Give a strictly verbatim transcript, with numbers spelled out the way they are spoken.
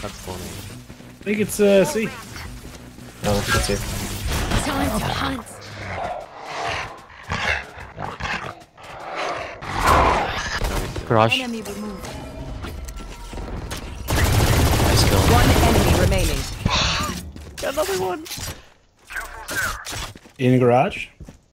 That's funny. I think it's uh, C. No, I think it's here. Time to hunt. Garage. Enemy removed. Nice kill. One enemy remaining. Another one. In garage.